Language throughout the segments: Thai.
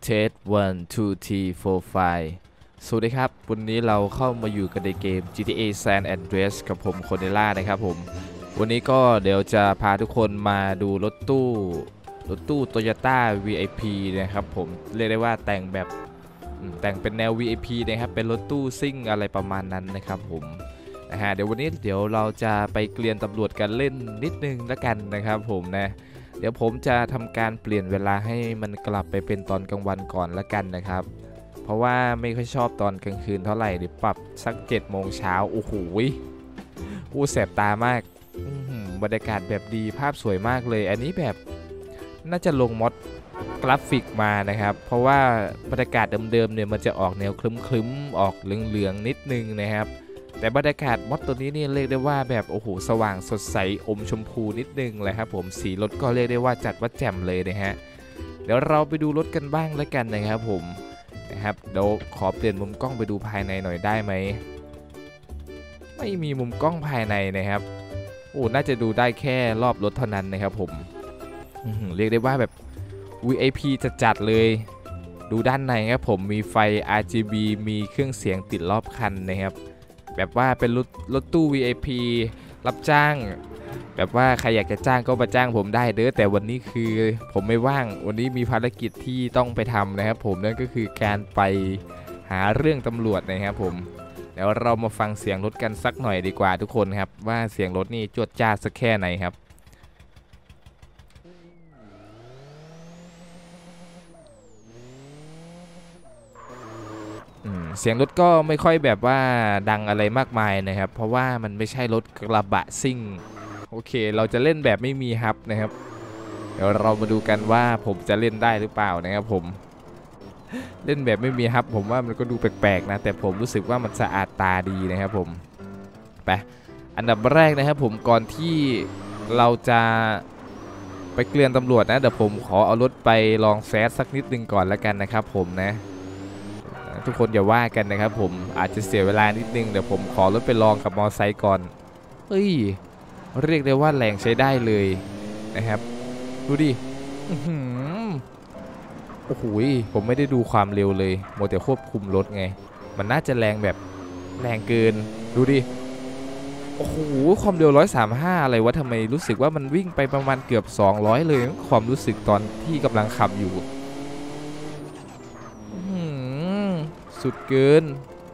เทส1 2 3 4 5สวัสดีครับวันนี้เราเข้ามาอยู่กันในเกม GTA San Andreas กับผมโคเนล่านะครับผมวันนี้ก็เดี๋ยวจะพาทุกคนมาดูรถตู้ Toyota VIP นะครับผมเรียกได้ว่าแต่งแบบแต่งเป็นแนว VIP นะครับเป็นรถตู้ซิ่งอะไรประมาณนั้นนะครับผมเดี๋ยววันนี้เราจะไปเกลียนตำรวจกันเล่นนิดนึงแล้วกันนะครับผมนะเดี๋ยวผมจะทำการเปลี่ยนเวลาให้มันกลับไปเป็นตอนกลางวันก่อนละกันนะครับเพราะว่าไม่ค่อยชอบตอนกลางคืนเท่าไหร่เดี๋ยวปรับสัก7 โมงเช้าโอ้โหแสบตามากบรรยากาศแบบดีภาพสวยมากเลยอันนี้แบบน่าจะลงมอดกราฟิกมานะครับเพราะว่าบรรยากาศเดิมๆเนี่ยมันจะออกแนวคลึ้มๆออกเหลืองๆนิดนึงนะครับแต่บรรยากาศมอดตัวนี้นี่เรียกได้ว่าแบบโอ้โหสว่างสดใสอมชมพูนิดนึงเลยครับผมสีรถก็เรียกได้ว่าจัดว่าแจ่มเลยนะฮะเดี๋ยวเราไปดูรถกันบ้างแล้วกันนะครับผมนะครับเดี๋ยวขอเปลี่ยนมุมกล้องไปดูภายในหน่อยได้ไหมไม่มีมุมกล้องภายในนะครับน่าจะดูได้แค่รอบรถเท่านั้นนะครับผมเรียกได้ว่าแบบ VIP จะจัดเลยดูด้านในครับผมมีไฟ RGB มีเครื่องเสียงติดรอบคันนะครับแบบว่าเป็นรถตู้ VIP รับจ้างแบบว่าใครอยากจะจ้างก็มาจ้างผมได้เด้อแต่วันนี้คือผมไม่ว่างวันนี้มีภารกิจที่ต้องไปทำนะครับผมนั่นก็คือการไปหาเรื่องตำรวจนะครับผมเดี๋ยวเรามาฟังเสียงรถกันสักหน่อยดีกว่าทุกคนครับว่าเสียงรถนี่จวดจ้าสักแค่ไหนครับเสียงรถก็ไม่ค่อยแบบว่าดังอะไรมากมายนะครับเพราะว่ามันไม่ใช่รถกระบะซิ่งโอเคเราจะเล่นแบบไม่มีฮับนะครับเดี๋ยวเรามาดูกันว่าผมจะเล่นได้หรือเปล่านะครับผมเล่นแบบไม่มีฮับผมว่ามันก็ดูแปลกๆนะแต่ผมรู้สึกว่ามันสะอาดตาดีนะครับผมไปอันดับแรกนะครับผมก่อนที่เราจะไปเกลียนตำรวจนะเดี๋ยวผมขอเอารถไปลองแซดสักนิดนึงก่อนแล้วกันนะครับผมนะทุกคนอย่าว่ากันนะครับผมอาจจะเสียเวลานิดนึงเดี๋ยวผมขอรถไปลองกับมอไซค์ก่อนเฮ้ยเรียกได้ว่าแรงใช้ได้เลยนะครับดูดิโอ้โหผมไม่ได้ดูความเร็วเลยโมแต่ควบคุมรถไงมันน่าจะแรงแบบแรงเกินดูดิโอ้โหความเร็ว135อะไรวะทำไมรู้สึกว่ามันวิ่งไปประมาณเกือบ200เลยความรู้สึกตอนที่กำลังขับอยู่สุดเกิน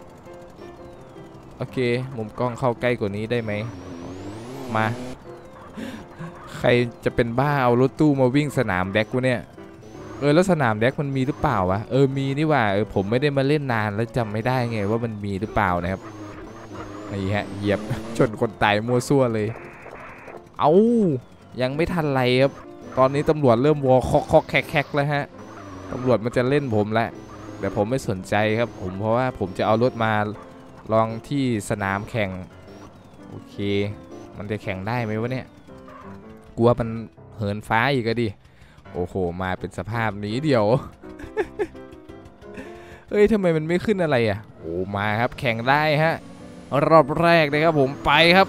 โอเคมุมกล้องเข้าใกล้กว่านี้ได้ไหมมาใครจะเป็นบ้าเอารถตู้มาวิ่งสนามแดกกูเนี่ยแล้วสนามแดกมันมีหรือเปล่าวะมีนี่ว่าผมไม่ได้มาเล่นนานแล้วจำไม่ได้ไงว่ามันมีหรือเปล่านะครับนี่ฮะเหยียบชนคนตายมัวซั่วเลยเอายังไม่ทันไรครับตอนนี้ตำรวจเริ่มวอคอกแคกแล้วฮะตำรวจมันจะเล่นผมแล้วแต่ผมไม่สนใจครับผมเพราะว่าผมจะเอารถมาลองที่สนามแข่งโอเคมันจะแข่งได้ไหมวะเนี่ยกลัวมันเหินฟ้าอีกก็ดิโอ้โหมาเป็นสภาพนี้เดี๋ยว ทำไมมันไม่ขึ้นอะไรอ่ะมาครับแข่งได้ฮะรอบแรกนะครับผมไปครับ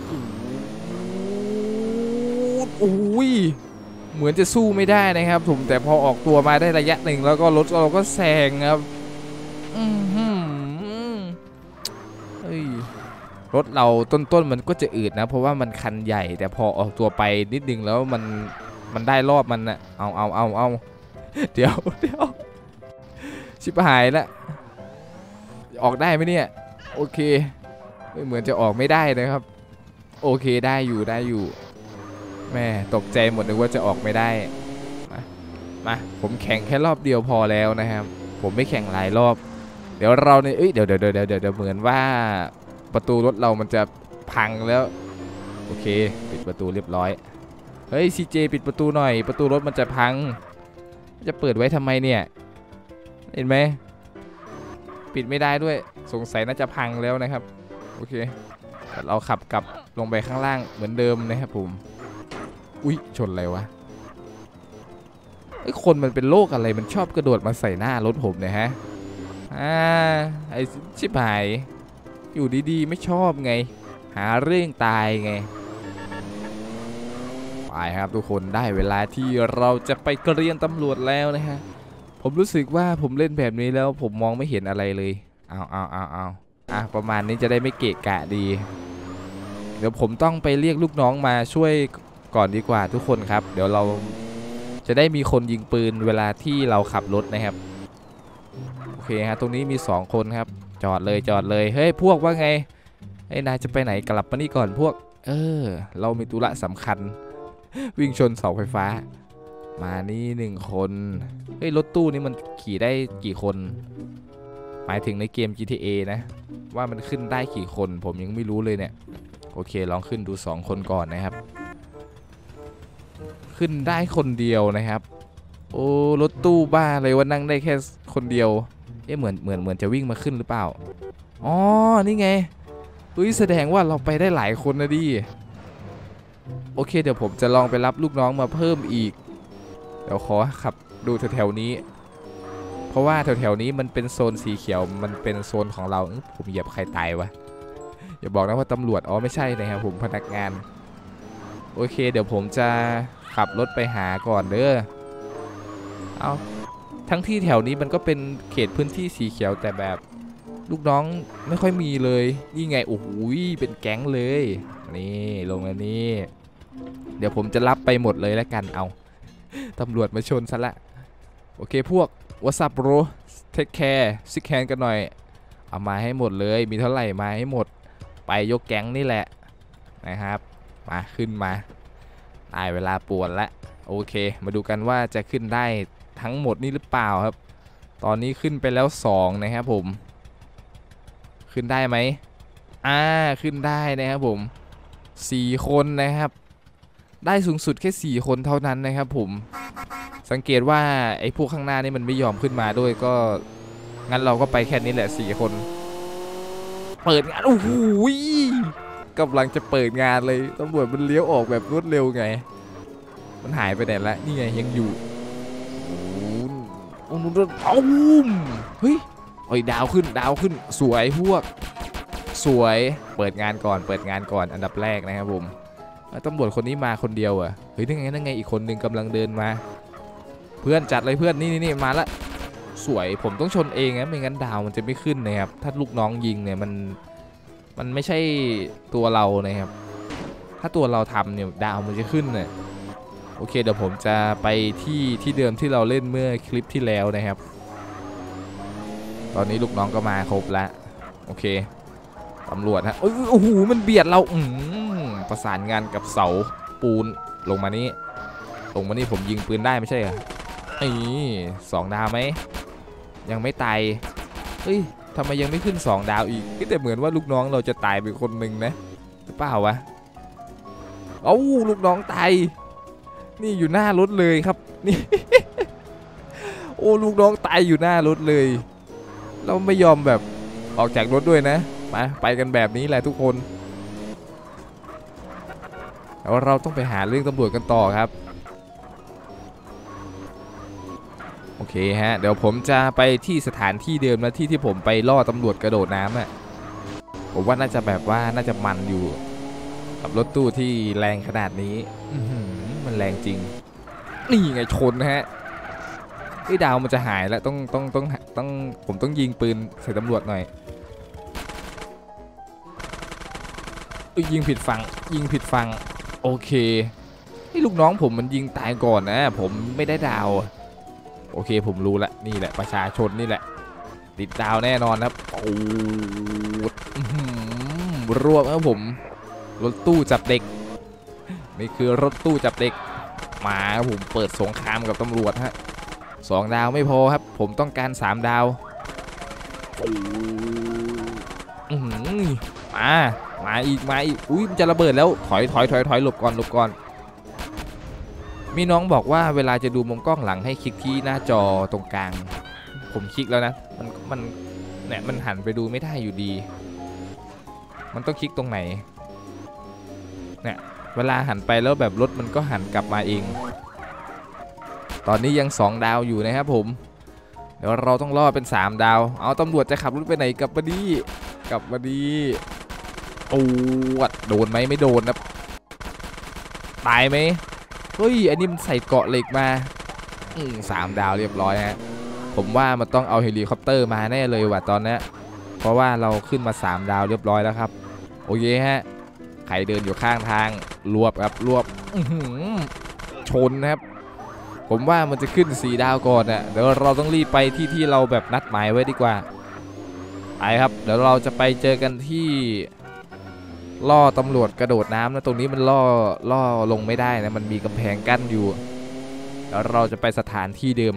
โอ้ยเหมือนจะสู้ไม่ได้นะครับผมแต่พอออกตัวมาได้ระยะหนึ่งแล้วก็รถเราก็แซงครับรถเราต้นมันก็จะอืดนะเพราะว่ามันคันใหญ่แต่พอออกตัวไปนิดนึงแล้วมันได้รอบมันนะเอาเดี๋ยวชิบหายละออกได้ไหมเนี่ยโอเคเหมือนจะออกไม่ได้นะครับโอเคได้อยู่แม่ตกใจหมดนึกว่าจะออกไม่ได้มาผมแข่งแค่รอบเดียวพอแล้วนะครับผมไม่แข่งหลายรอบเดี๋ยวเราเนี่ยเดี๋ยวเหมือนว่าประตูรถเรามันจะพังแล้วโอเคปิดประตูเรียบร้อยเฮ้ยซีเจปิดประตูหน่อยประตูรถมันจะพังจะเปิดไว้ทำไมเนี่ยเห็นไหมปิดไม่ได้ด้วยสงสัยน่าจะพังแล้วนะครับโอเคเราขับกลับลงไปข้างล่างเหมือนเดิมนะครับผมอุ๊ยชนอะไรวะคนมันเป็นโรคอะไรมันชอบกระโดดมาใส่หน้ารถผมเนี่ยฮะไอชิบหายอยู่ดีๆไม่ชอบไงหาเรื่องตายไงไปครับทุกคนได้เวลาที่เราจะไปเกรียนตำรวจแล้วนะฮะผมรู้สึกว่าผมเล่นแบบนี้แล้วผมมองไม่เห็นอะไรเลยเอาประมาณนี้จะได้ไม่เกะกะดีเดี๋ยวผมต้องไปเรียกลูกน้องมาช่วยก่อนดีกว่าทุกคนครับเดี๋ยวเราจะได้มีคนยิงปืนเวลาที่เราขับรถนะครับโอเคฮะตรงนี้มี2คนครับจอดเลยเฮ้ยพวกว่าไงไอ้นายจะไปไหนกลับมานี่ก่อนพวกเรามีธุระสำคัญวิ่งชนเสาไฟฟ้ามานี่1คนเฮ้ยรถตู้นี่มันขี่ได้กี่คนหมายถึงในเกม GTA นะว่ามันขึ้นได้กี่คนผมยังไม่รู้เลยเนี่ยโอเคลองขึ้นดู2คนก่อนนะครับขึ้นได้คนเดียวนะครับโอ้รถตู้บ้าเลยว่านั่งได้แค่คนเดียวเหมือนจะวิ่งมาขึ้นหรือเปล่าอ๋อนี่ไงแสดงว่าเราไปได้หลายคนนะดิโอเคเดี๋ยวผมจะลองไปรับลูกน้องมาเพิ่มอีกเดี๋ยวขอขับดูแถวๆนี้เพราะว่าแถวๆนี้มันเป็นโซนสีเขียวมันเป็นโซนของเราผมเหยียบใครตายวะอย่าบอกนะว่าตำรวจอ๋อไม่ใช่นะครับผมพนักงานโอเคเดี๋ยวผมจะขับรถไปหาก่อนเด้อเอาทั้งที่แถวนี้มันก็เป็นเขตพื้นที่สีเขียวแต่แบบลูกน้องไม่ค่อยมีเลยนี่ไงโอ้โหเป็นแก๊งเลยนี่ลงมานี่เดี๋ยวผมจะรับไปหมดเลยแล้วกันเอาตำรวจมาชนซะละโอเคพวก What's up bro take care sick hand กันหน่อยเอามาให้หมดเลยมีเท่าไหร่มาให้หมดไปยกแก๊งนี่แหละนะครับมาขึ้นมาได้เวลาป่วนละโอเคมาดูกันว่าจะขึ้นได้ทั้งหมดนี่หรือเปล่าครับตอนนี้ขึ้นไปแล้ว2นะครับผมขึ้นได้ไหมขึ้นได้นะครับผม4คนนะครับได้สูงสุดแค่4คนเท่านั้นนะครับผมสังเกตว่าไอ้พวกข้างหน้านี่มันไม่ยอมขึ้นมาด้วยก็งั้นเราก็ไปแค่นี้แหละ4คนเปิดงานโอ้โหกำลังจะเปิดงานเลยตำรวจมันเลี้ยวออกแบบรวดเร็วไงมันหายไปไหนละนี่ไงยังอยู่โอ้โหเฮ้ยดาวขึ้นสวยพวกสวยเปิดงานก่อนอันดับแรกนะครับผมตำรวจคนนี้มาคนเดียวเฮ้ยนั่นไงอีกคนนึงกำลังเดินมาเพื่อนจัดเลยเพื่อนนี่มาละสวยผมต้องชนเองนะไม่งั้นดาวมันจะไม่ขึ้นนะครับถ้าลูกน้องยิงเนี่ยมันไม่ใช่ตัวเรานะครับถ้าตัวเราทำเนี่ยดาวมันจะขึ้นเนี่ยโอเคเดี๋ยวผมจะไปที่เดิมที่เราเล่นเมื่อคลิปที่แล้วนะครับตอนนี้ลูกน้องก็มาครบแล้วโอเคตำรวจฮะโอ้โหมันเบียดเราประสานงานกับเสาปูนลงมานี่ผมยิงปืนได้ไม่ใช่เหรอ2 ดาวไหมยังไม่ตายเฮ้ยทำไมยังไม่ขึ้น2 ดาวอีกแต่เหมือนว่าลูกน้องเราจะตายไปคนหนึ่งนะหรือเปล่าวะลูกน้องตายนี่อยู่หน้ารถเลยครับนี่ โอ้ลูกน้องตายอยู่หน้ารถเลยเราไม่ยอมแบบออกจากรถด้วยนะมาไปกันแบบนี้แหละทุกคนแล้วเราต้องไปหาเรื่องตำรวจกันต่อครับโอเคฮะเดี๋ยวผมจะไปที่สถานที่เดิมนะที่ผมไปล่อตำรวจกระโดดน้ำผมว่าน่าจะแบบว่าน่าจะมันอยู่กับรถตู้ที่แรงขนาดนี้มันแรงจริงนี่ไงชนฮะดาวมันจะหายแล้วต้องผมต้องยิงปืนใส่ตำรวจหน่อยยิงผิดฝั่งโอเคลูกน้องผมมันยิงตายก่อนนะผมไม่ได้ดาวโอเคผมรู้ละนี่แหละประชาชนนี่แหละติดดาวแน่นอนครับโอ้รวบครับผมรถตู้จับเด็กนี่คือรถตู้จับเด็กมาผมเปิดสงครามกับตำรวจฮะ2 ดาวไม่พอครับผมต้องการ3 ดาวมาอีกมันจะระเบิดแล้วถอยหลบก่อนมีน้องบอกว่าเวลาจะดูมุมกล้องหลังให้คลิกที่หน้าจอตรงกลางผมคลิกแล้วนะมันหันไปดูไม่ได้อยู่ดีมันต้องคลิกตรงไหนเนี่ยเวลาหันไปแล้วแบบรถมันก็หันกลับมาเองตอนนี้ยัง2 ดาวอยู่นะครับผมเดี๋ยวเราต้องล่อเป็น3 ดาวเอาตำรวจจะขับรถไปไหนกลับมาดีโอ้โดนไหมไม่โดนนะตายไหมเฮ้ยอันนี้มันใส่เกาะเหล็กมา3 ดาวเรียบร้อยฮะผมว่ามันต้องเอาเฮลิคอปเตอร์มาแน่เลยว่ะตอนนี้เพราะว่าเราขึ้นมา3ดาวเรียบร้อยแล้วครับโอเคฮะใครเดินอยู่ข้างทางรวบครับรวบชนนะครับผมว่ามันจะขึ้น4ดาวก่อนอ่ะเดี๋ยวเราต้องรีบไปที่เราแบบนัดหมายไว้ดีกว่าไปครับเดี๋ยวเราจะไปเจอกันที่ล่อตำรวจกระโดดน้ำนะตรงนี้มันล่อลงไม่ได้นะมันมีกำแพงกั้นอยู่แล้วเราจะไปสถานที่เดิม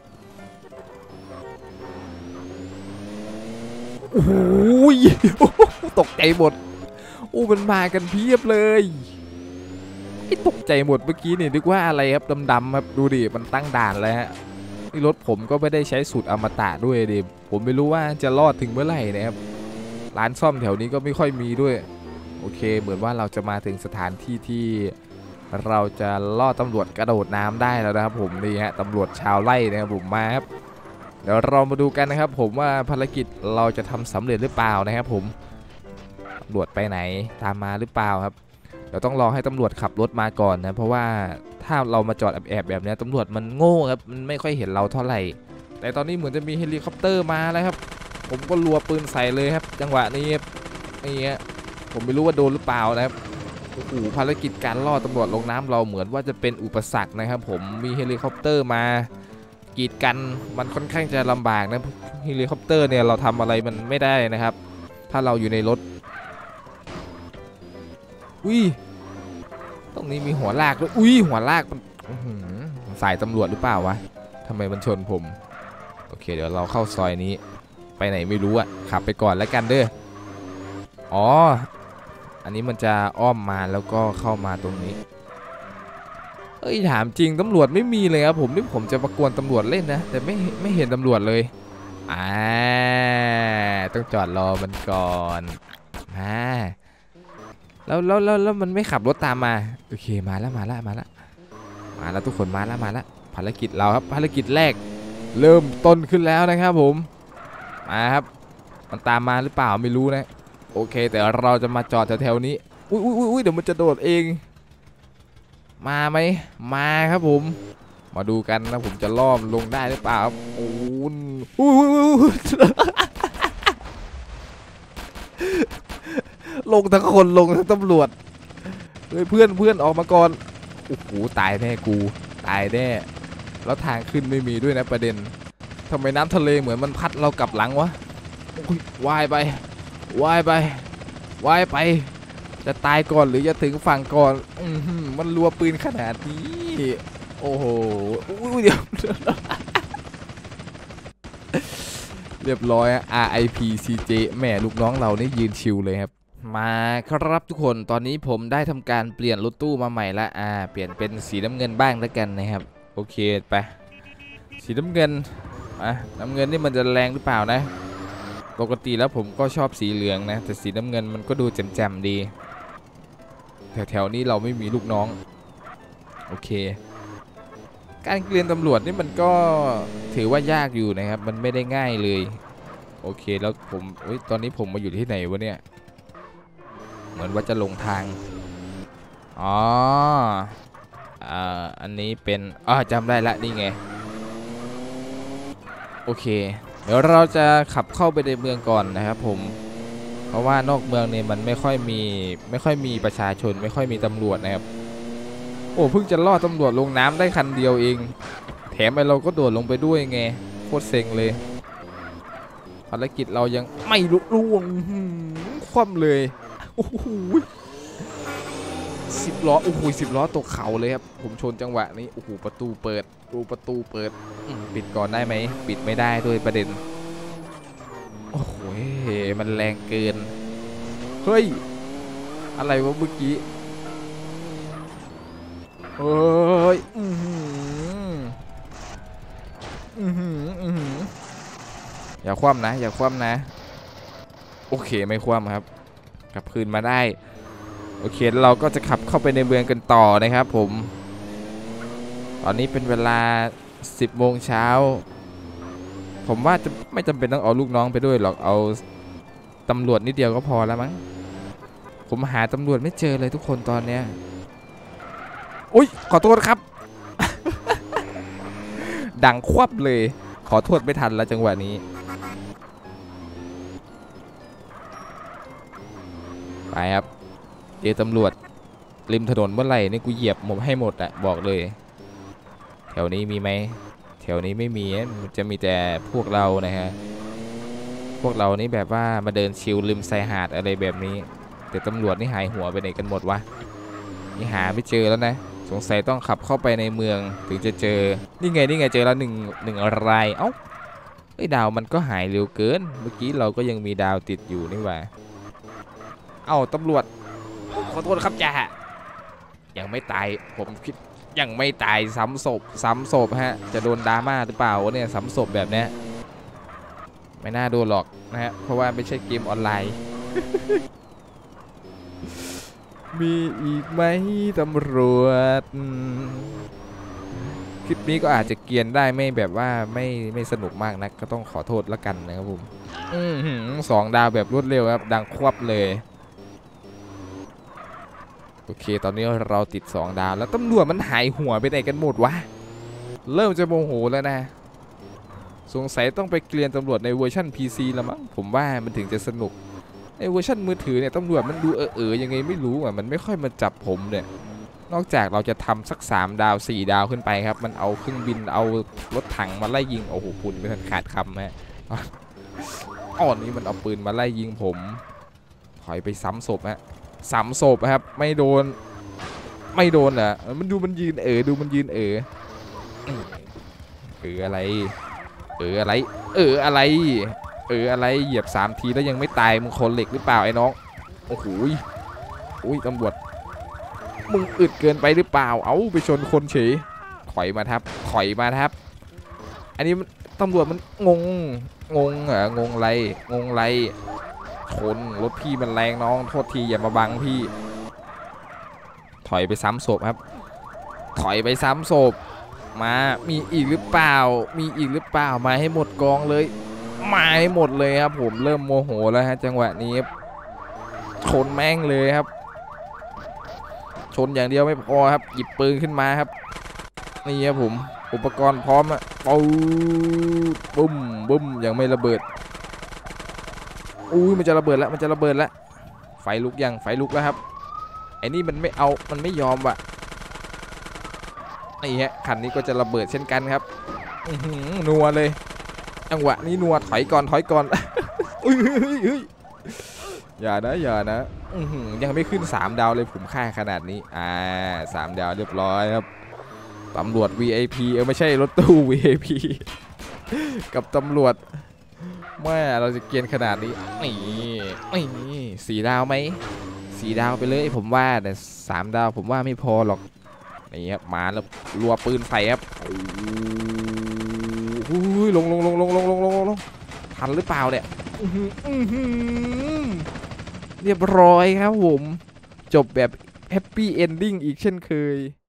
โอ้ยตกใจหมดมันมากันเพียบเลยตกใจหมดเมื่อกี้นี่นึกว่าอะไรครับดำๆครับดูดิมันตั้งด่านเลยฮะนี่รถผมก็ไม่ได้ใช้สูตรอมตะด้วยดิผมไม่รู้ว่าจะรอดถึงเมื่อไหร่นะครับร้านซ่อมแถวนี้ก็ไม่ค่อยมีด้วยโอเคเหมือนว่าเราจะมาถึงสถานที่ที่เราจะล่อตำรวจกระโดดน้ำได้แล้วนะครับผมนี่ฮะตำรวจชาวไร่นะครับผมมาครับเดี๋ยวเรามาดูกันนะครับผมว่าภารกิจเราจะทำสำเร็จหรือเปล่านะครับผมตำรวจไปไหนตามมาหรือเปล่าครับเดี๋ยวต้องรอให้ตำรวจขับรถมาก่อนนะเพราะว่าถ้าเรามาจอดแอบแบบนี้ตำรวจมันโง่ครับมันไม่ค่อยเห็นเราเท่าไหร่แต่ตอนนี้เหมือนจะมีเฮลิคอปเตอร์มาแล้วครับผมก็รัวปืนใส่เลยครับจังหวะนี้นี่ฮะผมไม่รู้ว่าโดนหรือเปล่านะครับโอ้โหภารกิจการล่อตำรวจลงน้ำเราเหมือนว่าจะเป็นอุปสรรคนะครับผมมีเฮลิคอปเตอร์มากีดกันมันค่อนข้างจะลำบากนะเฮลิคอปเตอร์เนี่ยเราทำอะไรมันไม่ได้นะครับถ้าเราอยู่ในรถตรงนี้มีหัวลากด้วยหัวลากมันสายตำรวจหรือเปล่าวะทำไมมันชนผมโอเคเดี๋ยวเราเข้าซอยนี้ไปไหนไม่รู้อะขับไปก่อนแล้วกันเด้ออ๋ออันนี้มันจะอ้อมมาแล้วก็เข้ามาตรงนี้ถามจริงตำรวจไม่มีเลยครับผมจะประกวนตำรวจเล่นนะแต่ไม่เห็นตำรวจเลยต้องจอดรอมันก่อนแล้วมันไม่ขับรถตามมาโอเคมาแล้วทุกคนมาแล้วภารกิจเราครับภารกิจแรกเริ่มต้นขึ้นแล้วนะครับผมมาครับมันตามมาหรือเปล่าไม่รู้นะโอเคแต่เราจะมาจอดแถวๆนี้เดี๋ยวมันจะโดดเองมาไหมมาครับผมมาดูกันนะผมจะล่อมลงได้หรือเปล่าลงทั้งคนลงทั้งตำรวจเพื่อนออกมาก่อนโอ้โหตายแน่กูตายแน่แล้วทางขึ้นไม่มีด้วยนะประเด็นทำไมน้ำทะเลเหมือนมันพัดเรากลับหลังวะว่ายไปจะตายก่อนหรือจะถึงฝั่งก่อนมันรัวปืนขนาดนี้โอ้โหเดี๋ยวเรียบร้อย RIP CJ แม่ลูกน้องเรานี่ยืนชิวเลยครับมาครับทุกคนตอนนี้ผมได้ทำการเปลี่ยนรถตู้มาใหม่ละเปลี่ยนเป็นสีน้ำเงินบ้างแล้วกันนะครับโอเคไปสีน้ำเงินน้ำเงินนี่มันจะแรงหรือเปล่านะปกติแล้วผมก็ชอบสีเหลืองนะแต่สีน้ำเงินมันก็ดูแจ่มๆดีแถวๆนี้เราไม่มีลูกน้องโอเคการเกลียนตำรวจนี่มันก็ถือว่ายากอยู่นะครับมันไม่ได้ง่ายเลยโอเคแล้วผมตอนนี้ผมมาอยู่ที่ไหนวะเนี่ยเหมือนว่าจะลงทางอันนี้เป็นจำได้ละนี่ไงโอเคเดี๋ยวเราจะขับเข้าไปในเมืองก่อนนะครับผมเพราะว่านอกเมืองเนี่ยมันไม่ค่อยมีประชาชนไม่ค่อยมีตำรวจนะครับเพิ่งจะล่อตำรวจลงน้ำได้คันเดียวเองแถมเราก็โดดลงไปด้วยไงโคตรเซ็งเลยภารกิจเรายังไม่ลุล่วงคว่ำเลยโอ้โห10 ล้อ10 ล้อตกเขาเลยครับผมชนจังหวะนี้โอ้โหประตูเปิดปิดก่อนได้ไหมปิดไม่ได้ด้วยประเด็นโอ้โหมันแรงเกินเฮ้ยอะไรวะเมื่อกี้เฮ้ยอย่าคว่ำนะโอเคไม่คว่ำครับกลับคืนมาได้โอเคเราก็จะขับเข้าไปในเมืองกันต่อนะครับผมตอนนี้เป็นเวลา 10 โมงเช้าผมว่าจะไม่จำเป็นต้องเอาลูกน้องไปด้วยหรอกเอาตำรวจนิดเดียวก็พอแล้วมั้งผมหาตำรวจไม่เจอเลยทุกคนตอนเนี้ยขอโทษครับ ดังควับเลยขอโทษไม่ทันแล้วจังหวะนี้ไปครับเจอตำรวจริมถนนเมื่อไหร่นี่กูเหยียบหมดให้หมดอะบอกเลยแถวนี้มีไหมแถวนี้ไม่มีจะมีแต่พวกเรานะฮะพวกเรานี่แบบว่ามาเดินชิลริมชายหาดอะไรแบบนี้แต่ตำรวจนี่หายหัวไปไหนกันหมดวะนี่หาไม่เจอแล้วนะสงสัยต้องขับเข้าไปในเมืองถึงจะเจอนี่ไงเจอแล้วหนึ่งรายเอ้าไอ้ดาวมันก็หายเร็วเกินเมื่อกี้เราก็ยังมีดาวติดอยู่นี่หว่าเอ้าตำรวจขอโทษครับจ่ายังไม่ตายผมคิดยังไม่ตายซ้ำศพฮะจะโดนดราม่าหรือเปล่าวะเนี่ยซ้ำศพแบบเนี้ยไม่น่าโดนหรอกนะฮะเพราะว่าไม่ใช่เกมออนไลน์ มีอีกไหมตำรวจคลิปนี้ก็อาจจะเกรียนได้ไม่แบบว่าไม่สนุกมากนะก็ต้องขอโทษแล้วกันนะครับผม2 ดาวแบบรวดเร็วครับดังควบเลยโอเคตอนนี้เราติด2 ดาวแล้วตำรวจมันหายหัวไปไหนกันหมดวะเริ่มจะโมโหแล้วนะสงสัยต้องไปเกลียนตำรวจในเวอร์ชัน PC แล้วมั้งผมว่ามันถึงจะสนุกในเวอร์ชันมือถือเนี่ยตำรวจมันดูยังไงไม่รู้อ่ะมันไม่ค่อยมาจับผมเนี่ยนอกจากเราจะทำสัก3 ดาว 4 ดาวขึ้นไปครับมันเอาเครื่องบินเอารถถังมาไล่ยิงโอ้โหคุณไม่ทันขาดคำฮะนี่มันเอาปืนมาไล่ยิงผมถอยไปซ้ำศพฮะ3 ศพครับไม่โดนเหรอมันดูมันยืนดูมันยืนอะไรอะไรอะไรเหยียบ3 ทีแล้วยังไม่ตายมึงคนเหล็กหรือเปล่าไอ้น้องโอ้โหตำรวจมึงอึดเกินไปหรือเปล่าเอาไปชนคนเฉยถอยมาทับอันนี้ตำรวจมันงเหรองงไรชนรถพี่มันแรงน้องโทษทีอย่ามาบังพี่ถอยไปซ้ำศพครับถอยไปซ้ำศพมามีอีกหรือเปล่ามาให้หมดกองเลยมาให้หมดเลยครับผมเริ่มโมโหแล้วฮะจังหวะนี้ชนแม่งเลยครับชนอย่างเดียวไม่พอครับหยิบปืนขึ้นมาครับนี่ครับผมอุปกรณ์พร้อมอะปุ้มยังไม่ระเบิดมันจะระเบิดแล้วไฟลุกแล้วครับไอ้นี่มันไม่ยอมว่ะนี่ฮะคันนี้ก็จะระเบิดเช่นกันครับนัวเลยจังหวะนี้นัวถอยก่อน อย่านะยังไม่ขึ้น3 ดาวเลยผมค่าขนาดนี้3 ดาวเรียบร้อยครับตำรวจ VIP ไม่ใช่รถตู้ VIP กับตำรวจเมื่อเราจะเกียนขนาดนี้นี่4 ดาวไหม4 ดาวไปเลยผมว่าแต่3 ดาวผมว่าไม่พอหรอกนี่ครับมาแล้วรัวปืนใส่ครับลงทันหรือเปล่าเนี่ยเรียบร้อยครับผมจบแบบแฮปปี้เอนดิ้งอีกเช่นเคย